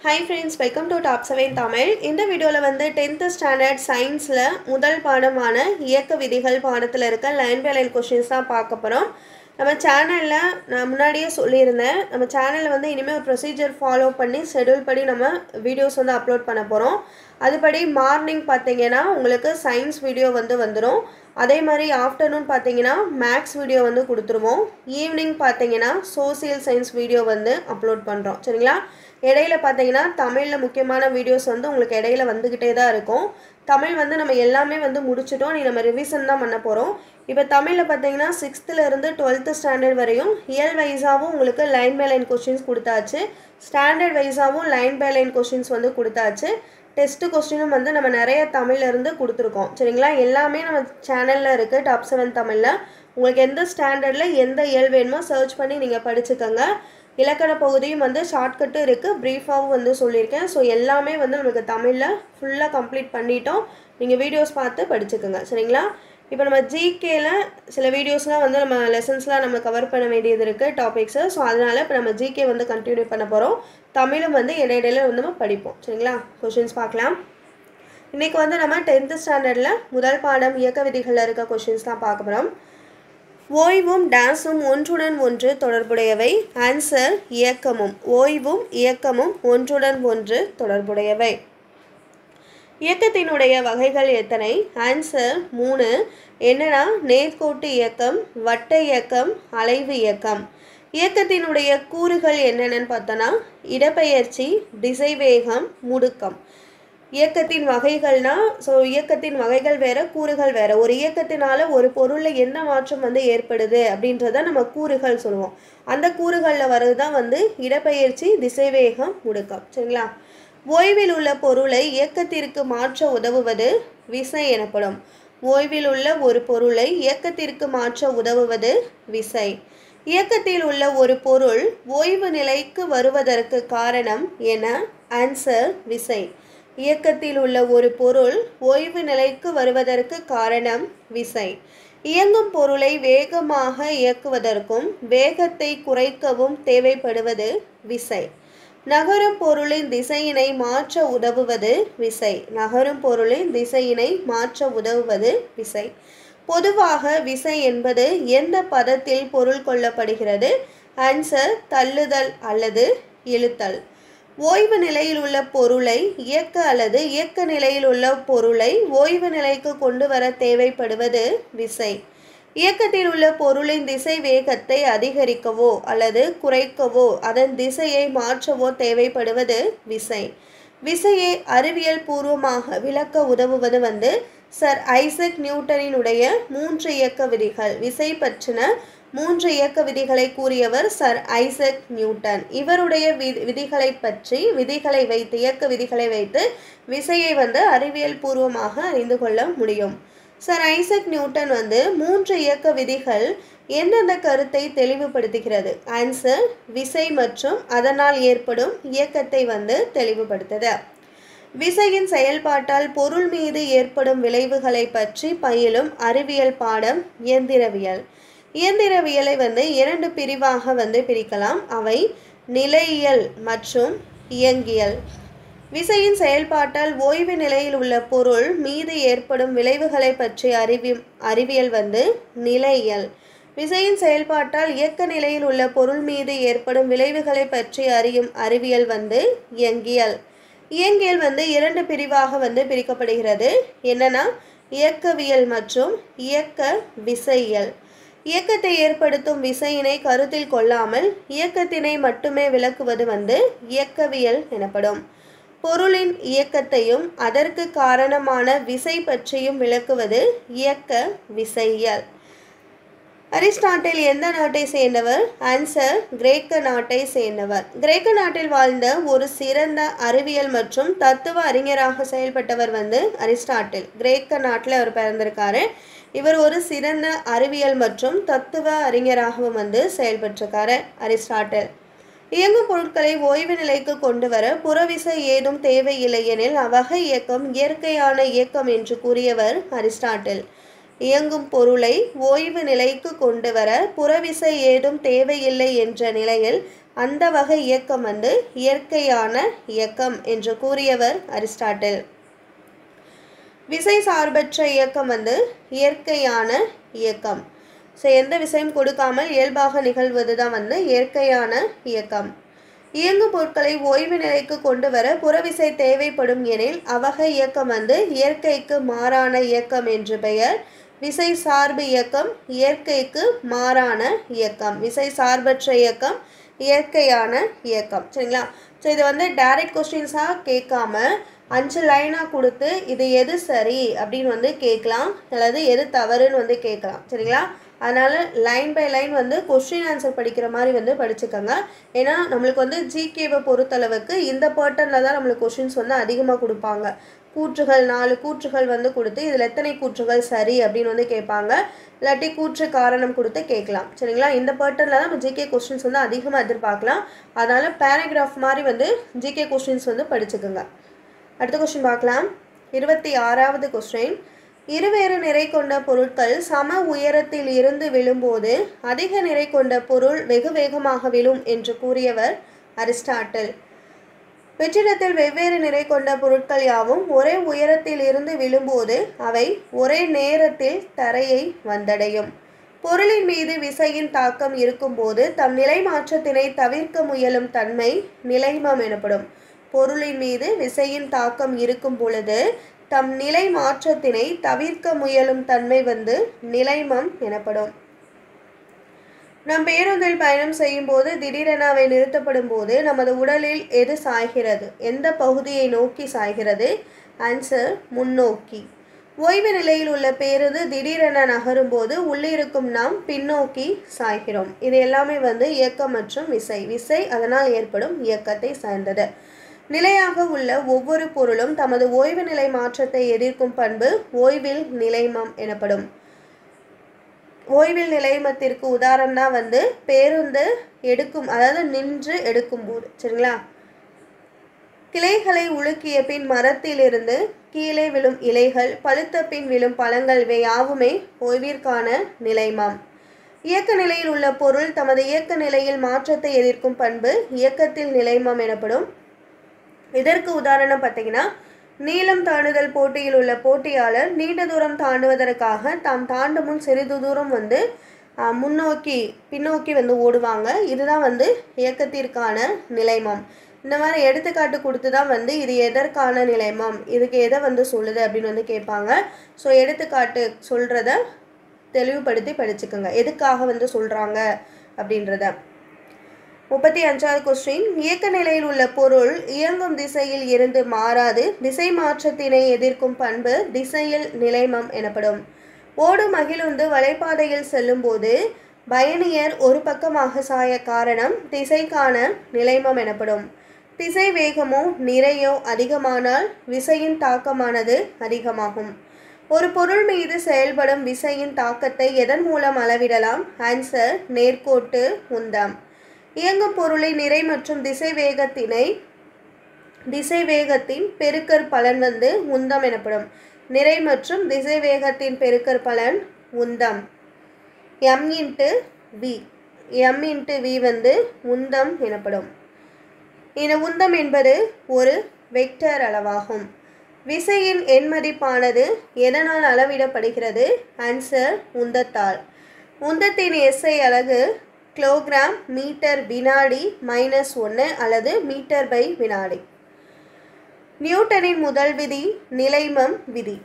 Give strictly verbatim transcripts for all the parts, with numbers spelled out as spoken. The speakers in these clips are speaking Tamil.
Hi friends, welcome to Top seven Tamil. இந்த வீடியோல வந்து tenth standard scienceல முதல் பாடமான இயக்க விதிகள் பாடத்துல இருக்க line by line questions தான் பார்க்க போறோம். நம்ம சேனல்ல நான் முன்னாடியே சொல்லியிருந்தேன். நம்ம சேனல்ல வந்து இனிமே ஒரு ப்ரொசீஜர் ஃபாலோ பண்ணி ஷெட்யூல் படி நம்ம வீடியோஸ் வந்து அப்லோட் பண்ண போறோம். அதுபடி மார்னிங் பாத்தீங்கன்னா உங்களுக்கு சயின்ஸ் வீடியோ வந்து வந்துரும். அதே மாதிரி ஆஃப்டர்நூன் பாத்தீங்கன்னா மேக்ஸ் வீடியோ வந்து கொடுத்துருவோம். ஈவினிங் பாத்தீங்கன்னா சோசியல் சயின்ஸ் வீடியோ வந்து அப்லோட் பண்றோம். சரிங்களா? இடையில பாத்தீங்கன்னா தமிழ்ல முக்கியமான வீடியோஸ் வந்து உங்களுக்கு இடையில வந்துகிட்டே தான் இருக்கும். தமிழ் வந்து நம்ம எல்லாமே வந்து முடிச்சிட்டோம். நீ நம்ம ரிவிஷன் தான் பண்ண போறோம். இப்போ தமிழ்ல பாத்தீங்கன்னா sixth ல இருந்து twelfth ஸ்டாண்டர்ட் வரையும் இயல் வைஸாவும் உங்களுக்கு லைன் பை லைன் क्वेश्चंस கொடுத்தாச்சு. ஸ்டாண்டர்ட் வைஸாவும் லைன் பை லைன் क्वेश्चंस வந்து கொடுத்தாச்சு. டெஸ்ட் क्वेश्चनும் வந்து நம்ம நிறைய தமிழ்ல இருந்து கொடுத்திருக்கோம். சரிங்களா? எல்லாமே நம்ம சேனல்ல இருக்கு டாப் seven தமிழ்ல. உங்களுக்கு எந்த ஸ்டாண்டர்ட்ல எந்த இயல் வேணுமோ சர்ச் பண்ணி நீங்க படிச்சுக்கங்க. இலக்கண பகுதியும் வந்து ஷார்ட்கட் இருக்கு, பிரீஃபாவும் வந்து சொல்லியிருக்கேன். ஸோ எல்லாமே வந்து நமக்கு தமிழ்ல ஃபுல்லா கம்ப்ளீட் பண்ணிட்டோம். நீங்க வீடியோஸ் பார்த்து படிச்சுக்கங்க. சரிங்களா? இப்போ நம்ம ஜிகேல சில வீடியோஸ்லாம் வந்து நம்ம லெசன்ஸ்லாம் நம்ம கவர் பண்ண வேண்டியது இருக்கு டாபிக்ஸ். ஸோ அதனால இப்போ நம்ம ஜிகே வந்து கண்டினியூ பண்ண போறோம். தமிழும் வந்து இடையிடையில வந்து நம்ம படிப்போம். சரிங்களா? क्वेश्चंस பார்க்கலாம். இன்னைக்கு வந்து நம்ம tenth ஸ்டாண்டர்ட்ல முதல் பாடம் இயக்க விதிகள்ல இருக்க क्वेश्चंस தான் பார்க்க போறோம். ஓய்வும் டேஸும் ஒன்றுடன் ஒன்று தொடர்புடையவை. ஆன்சர் இயக்கமும். ஓய்வும் இயக்கமும் ஒன்றுடன் ஒன்று தொடர்புடையவை. இயக்கத்தினுடைய வகைகள் எத்தனை? ஆன்சர் மூணு. என்னன்னா நேர்கோட்டு இயக்கம், வட்ட இயக்கம், அலைவு இயக்கம். இயக்கத்தினுடைய கூறுகள் என்னென்னு பார்த்தோன்னா இடப்பெயர்ச்சி, திசைவேகம், முடுக்கம். இயக்கத்தின் வகைகள்னா ஸோ இயக்கத்தின் வகைகள் வேற, கூறுகள் வேற. ஒரு இயக்கத்தினால ஒரு பொருளில் என்ன மாற்றம் வந்து ஏற்படுது அப்படின்றத நம்ம கூறுகள் சொல்லுவோம். அந்த கூறுகளில் வர்றது தான் வந்து இடப்பெயர்ச்சி, திசைவேகம், முடுக்கம். சரிங்களா? ஓய்வில் உள்ள பொருளை இயக்கத்திற்கு மாற்ற உதவுவது விசை எனப்படும். ஓய்வில் உள்ள ஒரு பொருளை இயக்கத்திற்கு மாற்ற உதவுவது விசை. இயக்கத்தில் உள்ள ஒரு பொருள் ஓய்வு நிலைக்கு வருவதற்கு காரணம் என? ஆன்சர் விசை. இயக்கத்தில் உள்ள ஒரு பொருள் ஓய்வு நிலைக்கு வருவதற்கு காரணம் விசை. இயங்கும் பொருளை வேகமாக இயக்குவதற்கும் வேகத்தை குறைக்கவும் தேவைப்படுவது விசை. நகரும் பொருளின் திசையினை மாற்ற உதவுவது விசை. நகரும் பொருளின் திசையினை மாற்ற உதவுவது விசை. பொதுவாக விசை என்பது எந்த பதத்தில் பொருள் கொள்ளப்படுகிறது? ஆன்சர் தள்ளுதல் அல்லது இழுத்தல். ஓய்வு நிலையில் உள்ள பொருளை இயக்க அல்லது இயக்க நிலையில் உள்ள பொருளை ஓய்வு நிலைக்கு கொண்டு வர தேவைப்படுவது விசை. இயக்கத்தில் உள்ள பொருளின் திசை வேகத்தை அதிகரிக்கவோ அல்லது குறைக்கவோ அதன் திசையை மாற்றவோ தேவைப்படுவது விசை. விசையை அறிவியல் பூர்வமாக விளக்க உதவுவது வந்து சர் ஐசக் நியூட்டனினுடைய மூன்று இயக்க விதிகள். விசை பற்றின மூன்று இயக்க விதிகளை கூறியவர் சர் ஐசக் நியூட்டன். இவருடைய விதிகளை பற்றி விதிகளை வைத்து இயக்க விதிகளை வைத்து விசையை வந்து அறிவியல் பூர்வமாக அறிந்து கொள்ள முடியும். சர் ஐசக் நியூட்டன் வந்து மூன்று இயக்க விதிகள் எந்தெந்த கருத்தை தெளிவுபடுத்துகிறது? ஆன்சர் விசை மற்றும் அதனால் ஏற்படும் இயக்கத்தை வந்து தெளிவுபடுத்துது. விசையின் செயல்பாட்டால் பொருள் மீது ஏற்படும் விளைவுகளை பற்றி பயிலும் அறிவியல் பாடம் இயந்திரவியல். இயந்திரவியலை வந்து இரண்டு பிரிவாக வந்து பிரிக்கலாம். அவை நிலையியல் மற்றும் இயங்கியல். விசையின் செயல்பாட்டால் ஓய்வு நிலையில் உள்ள பொருள் மீது ஏற்படும் விளைவுகளை பற்றி அறிவி அறிவியல் வந்து நிலையியல். விசையின் செயல்பாட்டால் இயக்க நிலையில் உள்ள பொருள் மீது ஏற்படும் விளைவுகளை பற்றி அறியும் அறிவியல் வந்து இயங்கியல். இயங்கியல் வந்து இரண்டு பிரிவாக வந்து பிரிக்கப்படுகிறது. என்னன்னா இயக்கவியல் மற்றும் இயக்க விசையியல். இயக்கத்தை ஏற்படுத்தும் விசையினை கருத்தில் கொள்ளாமல் இயக்கத்தினை மட்டுமே விளக்குவது வந்து இயக்கவியல் எனப்படும். பொருளின் இயக்கத்தையும் அதற்கு காரணமான விசை பற்றியும் விளக்குவது இயக்க விசையியல். அரிஸ்டாட்டில் எந்த நாட்டை சேர்ந்தவர்? ஆன்சர் கிரேக்க நாட்டை சேர்ந்தவர். கிரேக்க நாட்டில் வாழ்ந்த ஒரு சிறந்த அறிவியல் மற்றும் தத்துவ அறிஞராக செயல்பட்டவர் வந்து அரிஸ்டாட்டில். கிரேக்க நாட்டில் அவர் பிறந்திருக்காரு. இவர் ஒரு சிறந்த அறிவியல் மற்றும் தத்துவ அறிஞராகவும் வந்து செயல்பட்டிருக்காரு அரிஸ்டாட்டில். இயங்கும் பொருட்களை ஓய்வு நிலைக்கு கொண்டு வர புறவிசை ஏதும் தேவையில்லை எனில் அவ்வகை இயக்கம் இயற்கையான இயக்கம் என்று கூறியவர் அரிஸ்டாட்டில். இயங்கும் பொருளை ஓய்வு நிலைக்கு கொண்டு வர புறவிசை ஏதும் தேவையில்லை என்ற நிலையில் அந்த வகை இயக்கம் வந்து இயற்கையான இயக்கம் என்று கூறியவர் அரிஸ்டாட்டில். விசை சார்பற்ற இயக்கம் வந்து இயற்கையான இயக்கம். ஸோ எந்த விசையும் கொடுக்காமல் இயல்பாக நிகழ்வது தான் வந்து இயற்கையான இயக்கம். இயங்கும் பொருட்களை ஓய்வு நிலைக்கு கொண்டு வர புறவிசை தேவைப்படும் எனில் அவ்வகை இயக்கம் வந்து இயற்கைக்கு மாறான இயக்கம் என்று பெயர். விசை சார்பு இயக்கம் இயற்கைக்கு மாறான இயக்கம். விசை சார்பற்ற இயக்கம் இயற்கையான இயக்கம். சரிங்களா? ஸோ இது வந்து டைரக்ட் கொஸ்டின்ஸாக கேட்காம அஞ்சு லைனாக கொடுத்து இது எது சரி அப்படின்னு வந்து கேட்கலாம், அல்லது எது தவறுன்னு வந்து கேட்கலாம். சரிங்களா? அதனால் லைன் பை லைன் வந்து கொஸ்டின் ஆன்சர் படிக்கிற மாதிரி வந்து படிச்சுக்கோங்க. ஏன்னா நம்மளுக்கு வந்து ஜிகேவை பொறுத்தளவுக்கு இந்த பேட்டர்னில் தான் நம்மளுக்கு கொஸ்டின்ஸ் வந்து அதிகமாக கொடுப்பாங்க. கூற்றுகள் நாலு கூற்றுகள் வந்து கொடுத்து இதில் எத்தனை கூற்றுகள் சரி அப்படின்னு வந்து கேட்பாங்க, இல்லாட்டி கூற்று காரணம் கொடுத்து கேட்கலாம். சரிங்களா? இந்த பேட்டர்னில் தான் நம்ம ஜிகே கொஸ்டின்ஸ் வந்து அதிகமாக எதிர்பார்க்கலாம். அதனால் பேராகிராஃப் மாதிரி வந்து ஜிகே கொஸ்டின்ஸ் வந்து படிச்சுக்கோங்க. அடுத்த கொஸ்டின் பார்க்கலாம். இருபத்தி ஆறாவது கொஸ்டின். இருவேறு நிறை கொண்ட பொருட்கள் சம உயரத்தில் இருந்து விழும்போது அதிக நிறை கொண்ட பொருள் வெகு வேகமாக விழும் என்று கூறியவர் அரிஸ்டாட்டில். வெற்றிடத்தில் வெவ்வேறு நிறை கொண்ட பொருட்கள் யாவும் ஒரே உயரத்தில் இருந்து விழும்போது அவை ஒரே நேரத்தில் தரையை வந்தடையும். பொருளின் மீது விசையின் தாக்கம் இருக்கும்போது தம் நிலை மாற்றத்தினை தவிர்க்க முயலும் தன்மை நிலைமம் எனப்படும். பொருளின் மீது விசையின் தாக்கம் இருக்கும் பொழுது தம் நிலை மாற்றத்தினை தவிர்க்க முயலும் தன்மை வந்து நிலைமம் எனப்படும். நம் பேருந்தில் பயணம் செய்யும் போது திடீரென அவை நிறுத்தப்படும் போது நமது உடலில் எது சாய்கிறது? எந்த பகுதியை நோக்கி சாய்கிறது? ஆன்சர் முன்னோக்கி. ஓய்வு நிலையில் உள்ள பேருந்து திடீரென நகரும் போது உள்ளிருக்கும் நாம் பின்னோக்கி சாய்கிறோம். இது எல்லாமே வந்து இயக்கம் மற்றும் விசை. விசை அதனால் ஏற்படும் இயக்கத்தை சார்ந்தது. நிலையாக உள்ள ஒவ்வொரு பொருளும் தமது ஓய்வு நிலை மாற்றத்தை எதிர்க்கும் பண்பு ஓய்வில் நிலைமம் எனப்படும். ஓய்வில் நிலைமத்திற்கு உதாரணம் தான் வந்து பேருந்து எடுக்கும், அதாவது நின்று எடுக்கும் போது. சரிங்களா? கிளைகளை உலுக்கிய பின் மரத்திலிருந்து கீழே விழும் இலைகள், பழுத்த பின் விழும் பழங்கள் இவை யாவுமே ஓய்விற்கான நிலைமம். இயக்க நிலையில் உள்ள பொருள் தமது இயக்க நிலையில் மாற்றத்தை எதிர்க்கும் பண்பு இயக்கத்தில் நிலைமம் எனப்படும். இதற்கு உதாரணம் பார்த்தீங்கன்னா, நீளம் தாண்டுதல் போட்டியில் உள்ள போட்டியாளர் நீண்ட தூரம் தாண்டுவதற்காக தாம் தாண்டு முன் சிறிது தூரம் வந்து முன்னோக்கி பின்னோக்கி வந்து ஓடுவாங்க. இதுதான் வந்து இயக்கத்திற்கான நிலைமம். இந்த மாதிரி எடுத்துக்காட்டு கொடுத்து தான் வந்து இது எதற்கான நிலைமம், இதுக்கு எதை வந்து சொல்லுது அப்படின்னு வந்து கேட்பாங்க. ஸோ எடுத்துக்காட்டு சொல்கிறத தெளிவுபடுத்தி படிச்சுக்கோங்க, எதுக்காக வந்து சொல்கிறாங்க அப்படின்றத. முப்பத்தி அஞ்சாவது கொஸ்டின். இயக்க நிலையில் உள்ள பொருள் இயங்கும் திசையில் இருந்து மாறாது திசை மாற்றத்தினை எதிர்க்கும் பண்பு திசையில் நிலைமம் எனப்படும். ஓடும் மகிழுந்து வலைப்பாதையில் செல்லும் போது பயணியர் ஒரு பக்கமாக சாய காரணம் திசைக்கான நிலைமம் எனப்படும். திசை வேகமோ நிறையோ அதிகமானால் விசையின் தாக்கமானது அதிகமாகும். ஒரு பொருள் மீது செயல்படும் விசையின் தாக்கத்தை எதன் மூலம் அளவிடலாம்? ஆன்சர் நேர்கோட்டு உந்தம். இயங்கும் பொருளின் நிறை மற்றும் திசை வேகத்தினை திசை வேகத்தின் பெருக்கற் பலன் வந்து உந்தம் எனப்படும். நிறை மற்றும் திசை வேகத்தின் பெருக்கற் பலன் உந்தம். M into V M into V வந்து உந்தம் எனப்படும். இந்த உந்தம் என்பது ஒரு வெக்டர் அளவாகும். விசையின் எண்மதிப்பானது எதனால் அளவிடப்படுகிறது? ஆன்சர் உந்தத்தால். உந்தத்தின் எஸ்ஐ அலகு கிலோகிராம் மீட்டர் வினாடி மைனஸ் ஒன்று அல்லது மீட்டர் பை வினாடி. நியூட்டனின் முதல் விதி நிலைமம் விதி.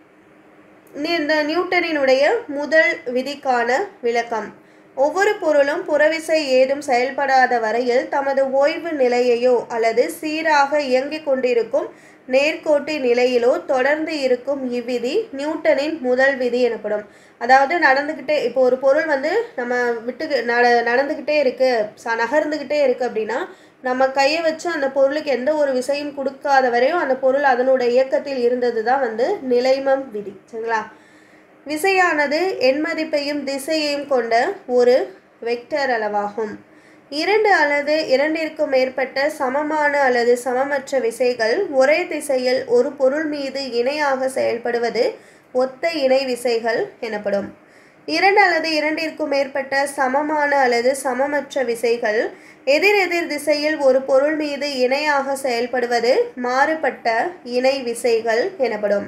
இந்த நியூட்டனினுடைய முதல் விதிக்கான விளக்கம். ஒவ்வொரு பொருளும் புறவிசை ஏதும் செயல்படாத வரையில் தமது ஓய்வு நிலையையோ அல்லது சீராக இயங்கிக் கொண்டிருக்கும் நேர்கோட்டு நிலையிலோ தொடர்ந்து இருக்கும் இவ்விதி நியூட்டனின் முதல் விதி எனப்படும். அதாவது நடந்துக்கிட்டே இப்போ ஒரு பொருள் வந்து நம்ம விட்டு நட நடந்துக்கிட்டே இருக்குது நகர்ந்துக்கிட்டே இருக்குது அப்படின்னா நம்ம கையை வச்சு அந்த பொருளுக்கு எந்த ஒரு விசையும் கொடுக்காத வரையும் அந்த பொருள் அதனுடைய இயக்கத்தில் இருந்தது தான் வந்து நிலைமம் விதி. சரிங்களா? விசையானது எண்மதிப்பையும் திசையையும் கொண்ட ஒரு வெக்டர் அளவாகும். இரண்டு அல்லது இரண்டிற்கும் மேற்பட்ட சமமான அல்லது சமமற்ற விசைகள் ஒரே திசையில் ஒரு பொருள் மீது இணையாக செயல்படுவது ஒத்த இணை விசைகள் எனப்படும். இரண்டு அல்லது இரண்டிற்கும் மேற்பட்ட சமமான அல்லது சமமற்ற விசைகள் எதிரெதிர் திசையில் ஒரு பொருள் மீது இணையாக செயல்படுவது மாறுபட்ட இணை விசைகள் எனப்படும்.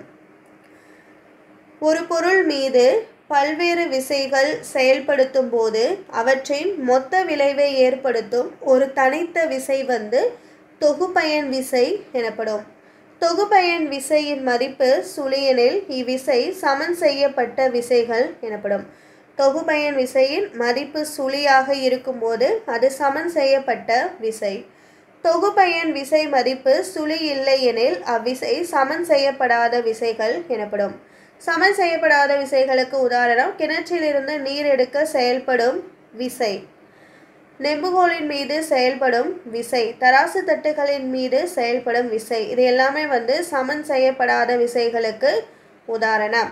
ஒரு பொருள் மீது பல்வேறு விசைகள் செயல்படுத்தும் போது அவற்றின் மொத்த விளைவை ஏற்படுத்தும் ஒரு தனித்த விசை வந்து தொகுபயன் விசை எனப்படும். தொகுபயன் விசையின் மதிப்பு சுழியெனில் இவ்விசை சமன் செய்யப்பட்ட விசைகள் எனப்படும். தொகுபயன் விசையின் மதிப்பு சுழியாக இருக்கும்போது அது சமன் செய்யப்பட்ட விசை. தொகுபயன் விசை மதிப்பு சுழி இல்லை எனில் அவ்விசை சமன் செய்யப்படாத விசைகள் எனப்படும். சமன் செய்யப்படாத விசைகளுக்கு உதாரணம் கிணற்றிலிருந்து நீர் எடுக்க செயல்படும் விசை, நெம்புகோலின் மீது செயல்படும் விசை, தராசு தட்டுகளின் மீது செயல்படும் விசை. இது எல்லாமே வந்து சமன் செய்யப்படாத விசைகளுக்கு உதாரணம்.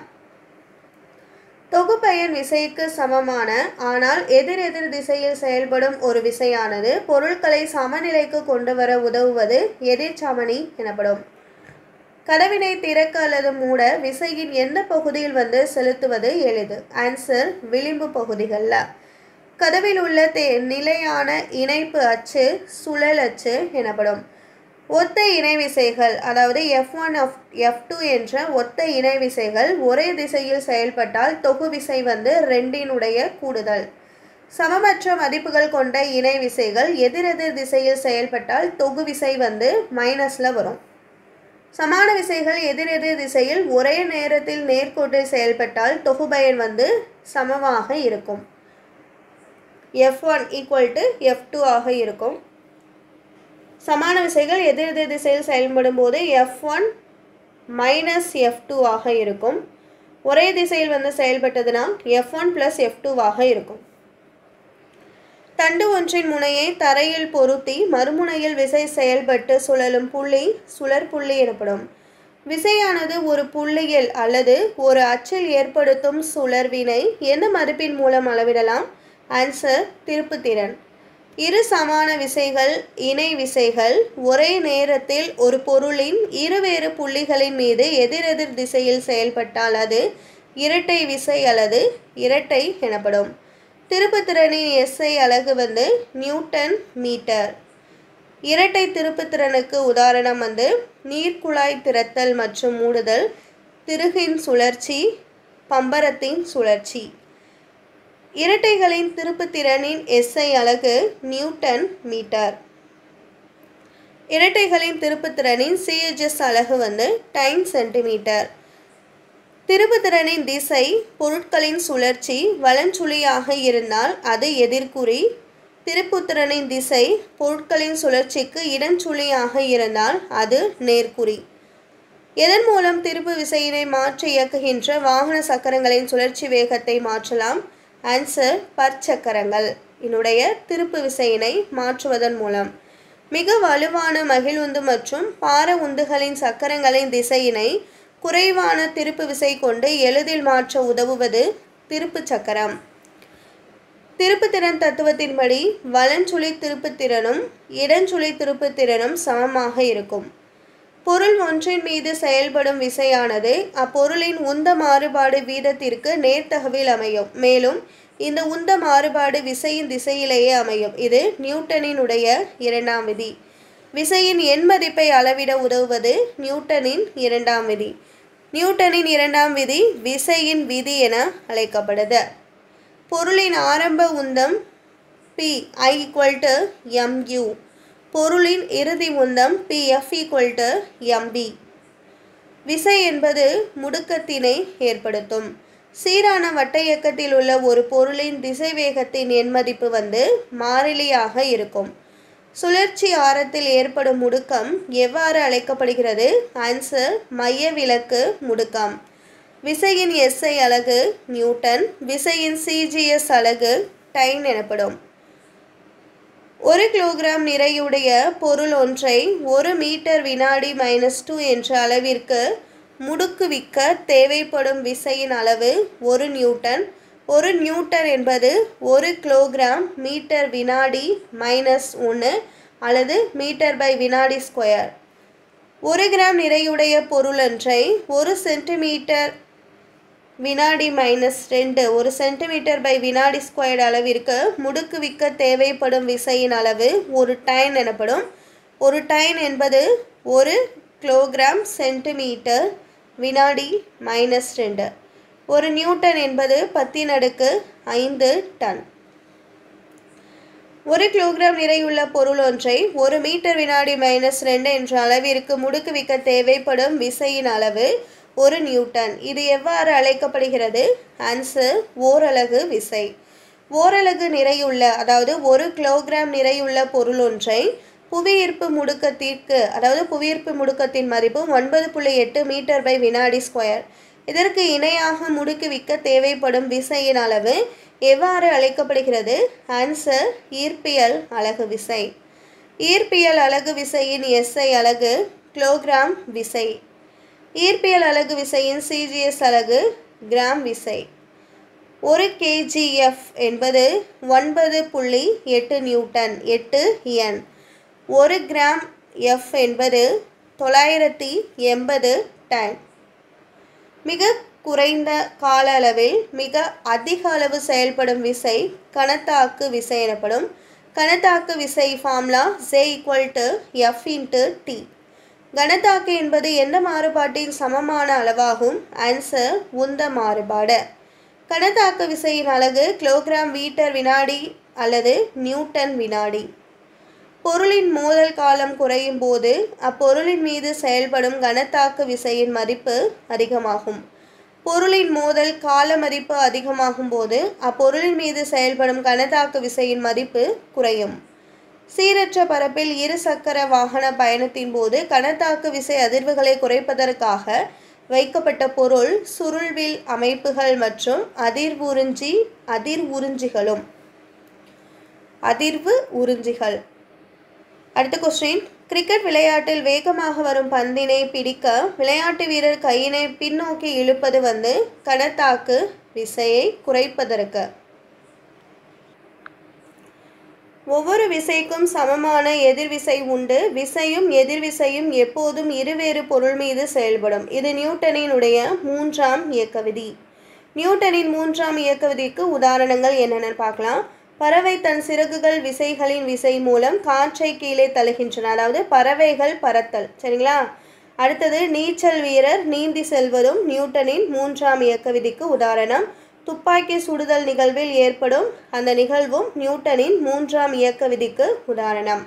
தொகுபயன் விசைக்கு சமமான ஆனால் எதிரெதிர் திசையில் செயல்படும் ஒரு விசையானது பொருட்களை சமநிலைக்கு கொண்டு வர உதவுவது எதிர்ச்சமனி எனப்படும். கதவினை திறக்க அல்லது மூட விசையின் எந்த பகுதியில் வந்து செலுத்துவது எளிது? ஆன்சர் விளிம்பு பகுதிகளில். கதவில் உள்ள தே நிலையான இணைப்பு அச்சு சுழல் அச்சு எனப்படும். ஒத்த இணை விசைகள் அதாவது F one F F two என்ற ஒத்த இணை விசைகள் ஒரே திசையில் செயல்பட்டால் தொகு விசை வந்து ரெண்டினுடைய கூடுதல். சமமற்ற மதிப்புகள் கொண்ட இணை விசைகள் எதிரெதிர் திசையில் செயல்பட்டால் தொகு விசை வந்து மைனஸில் வரும். சமான விசைகள் எதிரெதிர் திசையில் ஒரே நேரத்தில் நேர்கோட்டில் செயல்பட்டால் தொகுபயன் வந்து சமமாக இருக்கும். F one equal to F two ஆக இருக்கும். சமான விசைகள் எதிரெதிர் திசையில் செயல்படும் போது F one minus F two ஆக இருக்கும். ஒரே திசையில் வந்து செயல்பட்டதுன்னா F one plus F two ஆக இருக்கும். தண்டு ஒன்றின் முனையை தரையில் பொருத்தி மறுமுனையில் விசை செயல்பட்டு சுழலும் புள்ளி சுழற்புள்ளி எனப்படும். விசையானது ஒரு புள்ளியில் அல்லது ஒரு அச்சில் ஏற்படுத்தும் சுழற்வினை எந்த மதிப்பின் மூலம் அளவிடலாம்? ஆன்சர் திருப்புத்திறன். இரு சமான விசைகள் இணை விசைகள் ஒரே நேரத்தில் ஒரு பொருளின் இருவேறு புள்ளிகளின் மீது எதிரெதிர் திசையில் செயல்பட்டால் அது இரட்டை விசை அல்லது இரட்டை எனப்படும். திருப்புத்திறனின் எஸ்ஐ அலகு வந்து நியூட்டன் மீட்டர். இரட்டை திருப்புத்திறனுக்கு உதாரணம் வந்து நீர்க்குழாய் திறத்தல் மற்றும் மூடுதல், திருகின் சுழற்சி, பம்பரத்தின் சுழற்சி. இரட்டைகளின் திருப்புத்திறனின் எஸ்ஐ அலகு நியூட்டன் மீட்டர். இரட்டைகளின் திருப்புத்திறனின் சிஹெச்எஸ் அலகு வந்து டைம் சென்டிமீட்டர். திருப்புத்திறனின் திசை பொருட்களின் சுழற்சி வலஞ்சுழியாக இருந்தால் அது எதிர்குறி. திருப்புத்திறனின் திசை பொருட்களின் சுழற்சிக்கு இடஞ்சுழியாக இருந்தால் அது நேர்குறி. எதன் மூலம் திருப்பு விசையினை மாற்றி இயக்குகின்ற வாகன சக்கரங்களின் சுழற்சி வேகத்தை மாற்றலாம்? ஆன்சர் பற்சக்கரங்கள் என்னுடைய திருப்பு விசையினை மாற்றுவதன் மூலம். மிக வலுவான மகிழுந்து மற்றும் பார உந்துகளின் சக்கரங்களின் திசையினை குறைவான திருப்பு விசை கொண்டு எளிதில் மாற்ற உதவுவது திருப்பு சக்கரம். திருப்புத்திறன் தத்துவத்தின்படி வலஞ்சுழி திருப்புத்திறனும் இடஞ்சுழி திருப்புத்திறனும் சமமாக இருக்கும். பொருள் ஒன்றின் மீது செயல்படும் விசையானது அப்பொருளின் உந்த மாறுபாடு வீதத்திற்கு நேர்த்தகவில் அமையும். மேலும் இந்த உந்த மாறுபாடு விசையின் திசையிலேயே அமையும். இது நியூட்டனினுடைய இரண்டாம் விதி. விசையின் எண் மதிப்பை அளவிட உதவுவது நியூட்டனின் இரண்டாம் விதி. நியூட்டனின் இரண்டாம் விதி விசையின் விதி என அழைக்கப்படுது. பொருளின் ஆரம்ப உந்தம் P I equal to MU. பொருளின் இறுதி உந்தம் P F equal to MV. விசை என்பது முடுக்கத்தினை ஏற்படுத்தும். சீரான வட்ட இயக்கத்தில் உள்ள ஒரு பொருளின் திசைவேகத்தின் எண் மதிப்பு வந்து மாறிலியாக இருக்கும். சுழற்சி ஆரத்தில் ஏற்படும் முடுக்கம் எவ்வாறு அழைக்கப்படுகிறது? ஆன்சர் மைய விலக்கு முடுக்கம். விசையின் எஸ்ஐ அலகு நியூட்டன். விசையின் சிஜிஎஸ் அலகு டைன் எனப்படும். ஒரு கிலோகிராம் நிறையுடைய பொருள் ஒன்றை ஒரு மீட்டர் வினாடி மைனஸ் டூ என்ற அளவிற்கு முடுக்குவிக்க தேவைப்படும் விசையின் அளவு ஒரு நியூட்டன். ஒரு நியூட்டன் என்பது ஒரு கிலோகிராம் மீட்டர் வினாடி மைனஸ் ஒன்று அல்லது மீட்டர் பை வினாடி ஸ்கொயர். ஒரு கிராம் நிறையுடைய பொருளொன்றை ஒரு சென்டிமீட்டர் வினாடி மைனஸ் ரெண்டு ஒரு சென்டிமீட்டர் பை வினாடி ஸ்கொயர்டு அளவிற்கு முடுக்குவிக்க தேவைப்படும் விசையின் அளவு ஒரு டைன் எனப்படும். ஒரு டைன் என்பது ஒரு கிலோகிராம் சென்டிமீட்டர் வினாடி மைனஸ் ரெண்டு. ஒரு நியூட்டன் என்பது பத்தின் அடுக்கு ஐந்து டன். ஒரு கிலோகிராம் நிறையுள்ள பொருள் ஒன்றை ஒரு மீட்டர் வினாடி மைனஸ் ரெண்டு என்ற அளவிற்கு முடுக்குவிக்க தேவைப்படும் விசையின் அளவு ஒரு நியூட்டன். இது எவ்வாறு அழைக்கப்படுகிறது? ஆன்சர் ஓரலகு விசை. ஓரலகு நிறையுள்ள அதாவது ஒரு கிலோகிராம் நிறையுள்ள பொருள் ஒன்றை புவியீர்ப்பு முடுக்கத்திற்கு அதாவது புவியீர்ப்பு முடுக்கத்தின் மதிப்பு ஒன்பது புள்ளி எட்டு மீட்டர் பை வினாடி ஸ்கொயர். இதற்கு இணையாக முடுக்குவிக்க தேவைப்படும் விசையின் அளவு எவ்வாறு அழைக்கப்படுகிறது? ஆன்சர் ஈர்ப்பியல் அலகு விசை. ஈர்ப்பியல் அலகு விசையின் எஸ்ஐ அலகு கிலோகிராம் விசை. ஈர்ப்பியல் அலகு விசையின் சிஜிஎஸ் அலகு கிராம் விசை. ஒரு கேஜிஎஃப் என்பது ஒன்பது புள்ளி எட்டு நியூட்டன் எட்டு என். ஒரு கிராம் எஃப் என்பது தொள்ளாயிரத்தி எண்பது டன். மிக குறைந்த கால அளவில் மிக அதிக அளவு செயல்படும் விசை கணத்தாக்கு விசை எனப்படும். கணத்தாக்கு விசை formula J equal to F into T. கணத்தாக்கு என்பது எந்த மாறுபாட்டின் சமமான அளவாகும்? ஆன்சர் உந்த மாறுபாடு. கணத்தாக்கு விசையின் அலகு கிலோகிராம் மீட்டர் வினாடி அல்லது நியூட்டன் வினாடி. பொருளின் மோதல் காலம் குறையும் போது அப்பொருளின் மீது செயல்படும் கணத்தாக்கு விசையின் மதிப்பு அதிகமாகும். பொருளின் மோதல் கால மதிப்பு அதிகமாகும் போது அப்பொருளின் மீது செயல்படும் கணத்தாக்கு விசையின் மதிப்பு குறையும். சீரற்ற பரப்பில் இரு சக்கர வாகன பயணத்தின் போது கணத்தாக்கு விசை அதிர்வுகளை குறைப்பதற்காக வைக்கப்பட்ட பொருள் சுருள்வில் அமைப்புகள் மற்றும் அதிர்வுறிஞ்சி அதிர் உறிஞ்சிகளும் அதிர்வு உறிஞ்சிகள். அடுத்த கொஸ்டின். கிரிக்கெட் விளையாட்டில் வேகமாக வரும் பந்தினை பிடிக்க விளையாட்டு வீரர் கையினை பின்னோக்கி இழுப்பது வந்து கணத்தாக்கு விசையை குறைப்பதற்கு. ஒவ்வொரு விசைக்கும் சமமான எதிர்விசை உண்டு. விசையும் எதிர்விசையும் எப்போதும் இருவேறு பொருள் மீது செயல்படும். இது நியூட்டனின் உடைய மூன்றாம் இயக்க விதி. நியூட்டனின் மூன்றாம் இயக்க விதிக்கு உதாரணங்கள் என்னென்னு பார்க்கலாம். பறவை தன் சிறகுகள் விசைகளின் விசை மூலம் காற்றை கீழே தள்ளுகின்றன. அதாவது பறவைகள் பறத்தல். சரிங்களா? அடுத்தது நீச்சல் வீரர் நீந்தி செல்வதும் நியூட்டனின் மூன்றாம் இயக்க விதிக்கு உதாரணம். துப்பாக்கி சுடுதல் நிகழ்வில் ஏற்படும் அந்த நிகழ்வும் நியூட்டனின் மூன்றாம் இயக்க விதிக்கு உதாரணம்.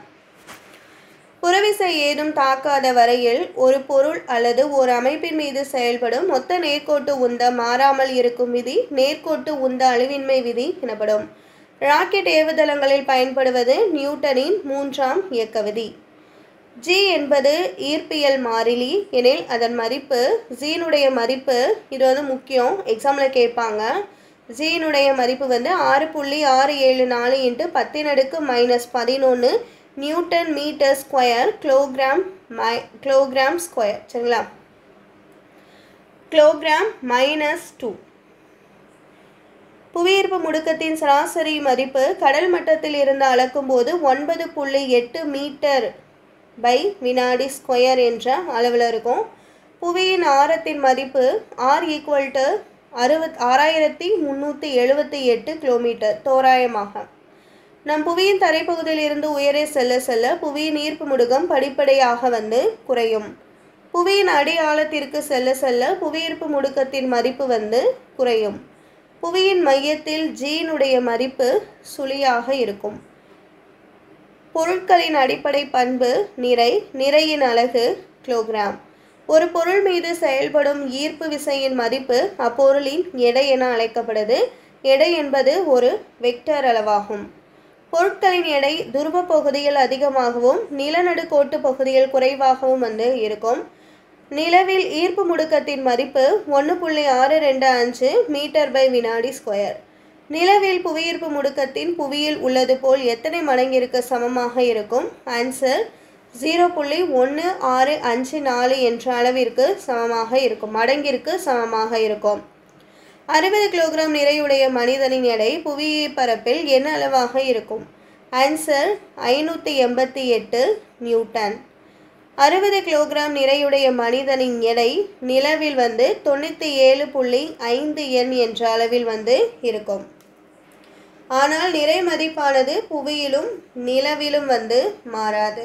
புறவிசை ஏதும் தாக்காத வரையில் ஒரு பொருள் அல்லது ஒரு அமைப்பின் மீது செயல்படும் மொத்த நேர்கோட்டு உந்த மாறாமல் இருக்கும் விதி நேர்கோட்டு உந்த அழிவின்மை விதி எனப்படும். ராக்கெட் ஏவுதளங்களில் பயன்படுவது நியூட்டனின் மூன்றாம் இயக்க விதி. ஜி என்பது ஈர்ப்பியல் மாறிலி எனில் அதன் மதிப்பு ஜீனுடைய மதிப்பு இது வந்து முக்கியம், எக்ஸாமில் கேட்பாங்க. ஜீனுடைய மதிப்பு வந்து ஆறு புள்ளி ஆறு ஏழு நாலு இன்ட்டு பத்தின் அடுக்கு மைனஸ் பதினொன்று நியூட்டன் மீட்டர் ஸ்கொயர் கிலோகிராம் மை கிலோகிராம் ஸ்கொயர். சரிங்களா? Kilogram minus two. புவியீர்ப்பு முடுக்கத்தின் சராசரி மதிப்பு கடல் மட்டத்தில் இருந்து அளக்கும் போது ஒன்பது புள்ளி எட்டு மீட்டர் பை வினாடி ஸ்கொயர் என்ற அளவில் இருக்கும். புவியின் ஆரத்தின் மதிப்பு ஆர் ஈக்குவல் டு அறுபத் ஆறாயிரத்தி முந்நூற்றி எழுபத்தி எட்டு கிலோமீட்டர் தோராயமாக. நம் புவியின் தரைப்பகுதியில் இருந்து உயரே செல்ல செல்ல புவியின் ஈர்ப்பு முடுக்கம் படிப்படியாக வந்து குறையும். புவியின் அடி ஆழத்திற்கு செல்ல செல்ல புவியீர்ப்பு முடுக்கத்தின் மதிப்பு வந்து குறையும். புவியின் மையத்தில் ஜீனுடைய மதிப்பு சுழியாக இருக்கும். பொருட்களின் அடிப்படை பண்பு நிறை. நிறையின் அலகு கிலோகிராம். ஒரு பொருள் மீது செயல்படும் ஈர்ப்பு விசையின் மதிப்பு அப்பொருளின் எடை என அழைக்கப்படுது. எடை என்பது ஒரு வெக்டர் அளவாகும். பொருட்களின் எடை துருவ பகுதியில் அதிகமாகவும் நிலநடுக்கோட்டு பகுதியில் குறைவாகவும் வந்து இருக்கும். நிலவில் ஈர்ப்பு முடுக்கத்தின் மதிப்பு ஒன்று புள்ளி ஆறு ரெண்டு அஞ்சு மீட்டர் பை வினாடி ஸ்கொயர். நிலவில் புவியீர்ப்பு முடுக்கத்தின் புவியில் உள்ளது போல் எத்தனை மடங்கிற்கு சமமாக இருக்கும்? ஆன்சர் ஜீரோ புள்ளி ஒன்று ஆறு அஞ்சு நாலு என்ற அளவிற்கு சமமாக இருக்கும், மடங்கிற்கு சமமாக இருக்கும். அறுபது கிலோகிராம் நிறையுடைய மனிதனின் எடை புவியை பரப்பில் என்ன அளவாக இருக்கும்? ஆன்சர் ஐநூற்றி எண்பத்தி எட்டு நியூட்டன். அறுபது கிலோகிராம் நிறையுடைய மனிதனின் எடை நிலவில் வந்து தொண்ணூற்றி ஏழு புள்ளி ஐந்து எண் என்ற அளவில் வந்து இருக்கும். ஆனால் நிறை மதிப்பானது புவியிலும் நிலவிலும் வந்து மாறாது.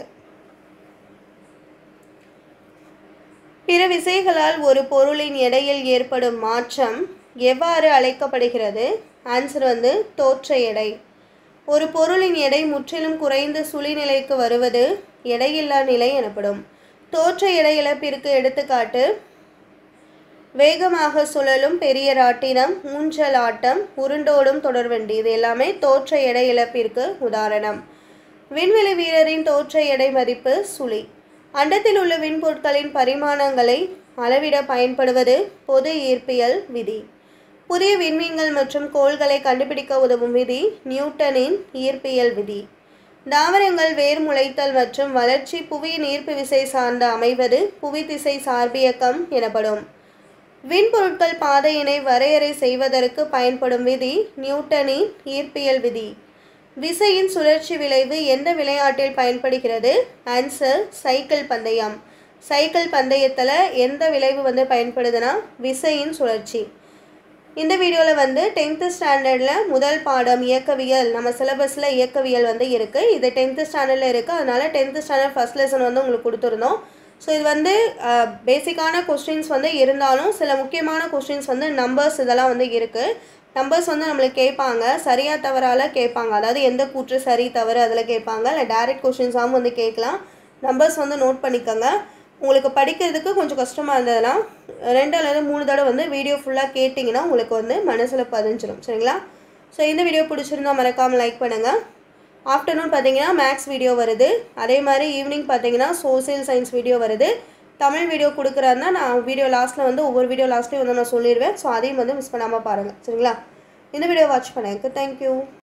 பிற விசைகளால் ஒரு பொருளின் எடையில் ஏற்படும் மாற்றம் எவ்வாறு அழைக்கப்படுகிறது? ஆன்சர் வந்து தோற்ற எடை. ஒரு பொருளின் எடை முற்றிலும் குறைந்து சுழிநிலைக்கு வருவது எடையில்லா நிலை எனப்படும். தோற்ற எடை இழப்பிற்கு எடுத்துக்காட்டு வேகமாக சுழலும் பெரிய ராட்டினம், ஊஞ்சல் ஆட்டம், உருண்டோடும் தொடர்வண்டி. இது எல்லாமே தோற்ற எடை இழப்பிற்கு உதாரணம். விண்வெளி வீரரின் தோற்ற எடை மதிப்பு சுழி. அண்டத்தில் உள்ள விண்பொருட்களின் பரிமாணங்களை அளவிட பயன்படுவது பொது ஈர்ப்பியல் விதி. புதிய விண்மீன்கள் மற்றும் கோள்களை கண்டுபிடிக்க உதவும் விதி நியூட்டனின் ஈர்ப்பியல் விதி. தாவரங்கள் வேர் முளைத்தல் மற்றும் வளர்ச்சி புவியின் ஈர்ப்பு விசை சார்ந்து அமைவது புவி திசை சார்பியக்கம் எனப்படும். விண்பொருட்கள் பாதையினை வரையறை செய்வதற்கு பயன்படும் விதி நியூட்டனின் ஈர்ப்பியல் விதி. விசையின் சுழற்சி விளைவு எந்த விளையாட்டில் பயன்படுகிறது? ஆன்சர் சைக்கிள் பந்தயம். சைக்கிள் பந்தயத்தில் எந்த விளைவு வந்து பயன்படுதுன்னா விசையின் சுழற்சி. இந்த வீடியோவில் வந்து டென்த்து ஸ்டாண்டர்டில் முதல் பாடம் இயக்கவியல், நம்ம சிலபஸில் இயக்கவியல் வந்து இருக்குது. இது டென்த்து ஸ்டாண்டர்டில் இருக்குது. அதனால் டென்த்து ஸ்டாண்டர்ட் ஃபஸ்ட் லெசன் வந்து உங்களுக்கு கொடுத்துருந்தோம். ஸோ இது வந்து பேசிக்கான கொஸ்டின்ஸ் வந்து இருந்தாலும் சில முக்கியமான கொஸ்டின்ஸ் வந்து நம்பர்ஸ் இதெல்லாம் வந்து இருக்குது. நம்பர்ஸ் வந்து நம்மளுக்கு கேட்பாங்க, சரியா தவறால் கேட்பாங்க. அதாவது எந்த கூற்று சரி தவறு அதில் கேட்பாங்க, இல்லை டைரக்ட் கொஸ்டின்ஸாகவும் வந்து கேட்கலாம். நம்பர்ஸ் வந்து நோட் பண்ணிக்கோங்க. உங்களுக்கு படிக்கிறதுக்கு கொஞ்சம் கஷ்டமாக இருந்ததுன்னா ரெண்டு அல்லது மூணு தடவை வந்து வீடியோ ஃபுல்லாக கேட்டிங்கன்னா உங்களுக்கு வந்து மனசில் பதிஞ்சிடும். சரிங்களா? ஸோ இந்த வீடியோ பிடிச்சிருந்தா மறக்காமல் லைக் பண்ணுங்கள். ஆஃப்டர்நூன் பார்த்தீங்கன்னா மேக்ஸ் வீடியோ வருது. அதே மாதிரி ஈவினிங் பார்த்தீங்கன்னா சோசியல் சயின்ஸ் வீடியோ வருது. தமிழ் வீடியோ கொடுக்குறாருன்னா நான் வீடியோ லாஸ்ட்டில் வந்து ஒவ்வொரு வீடியோ லாஸ்ட்லேயும் வந்து நான் சொல்லிடுவேன். ஸோ அதையும் வந்து மிஸ் பண்ணாமல் பாருங்கள். சரிங்களா? இந்த வீடியோ வாட்ச் பண்ணதுக்கு தேங்க்யூ.